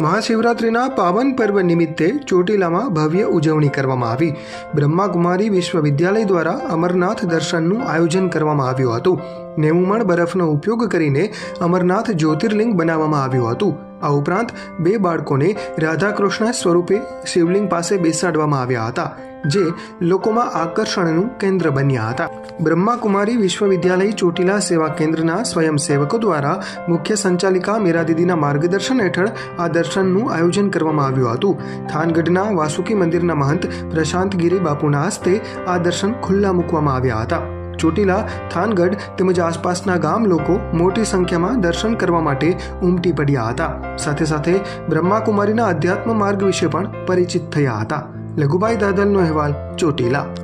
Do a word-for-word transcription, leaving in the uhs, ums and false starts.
મહાશિવરાત્રિના પાવન પર્વ નિમિત્તે ચોટીલામાં ભવ્ય ઉજવણી કરવામાં આવી। બ્રહ્માકુમારી વિશ્વવિદ્યાલય દ્વારા અમરનાથ દર્શનનું આયોજન કરવામાં આવ્યું હતું। નેવું મણ બરફનો ઉપયોગ કરીને અમરનાથ જ્યોતિર્લિંગ બનાવવામાં આવ્યું હતું। આ ઉપરાંત બે બાળકોને રાધાકૃષ્ણ સ્વરૂપે શિવલિંગ પાસે બેસાડવામાં આવ્યા હતા, જે લોકોમાં આકર્ષણનું કેન્દ્ર બન્યા હતા। બ્રહ્માકુમારી વિશ્વવિદ્યાલય ચોટીલા સેવા કેન્દ્રના સ્વયંસેવકો દ્વારા મુખ્ય સંચાલિકા મીરા દીદીના માર્ગદર્શન હેઠળ આ દર્શનનું આયોજન કરવામાં આવ્યું હતું। થાનગઢના વાસુકી મંદિરના મહંત પ્રશાંત ગિરી બાપુના હસ્તે આ દર્શન ખુલ્લા મૂકવામાં આવ્યા હતા। ચોટીલા, થાનગઢ તેમજ આસપાસના ગામ લોકો મોટી સંખ્યામાં દર્શન કરવા માટે ઉમટી પડ્યા હતા। સાથે સાથે બ્રહ્માકુમારીના અધ્યાત્મ માર્ગ વિશે પણ પરિચિત થયા હતા। લઘુભાઈ દાદલનો અહેવાલ, ચોટીલા।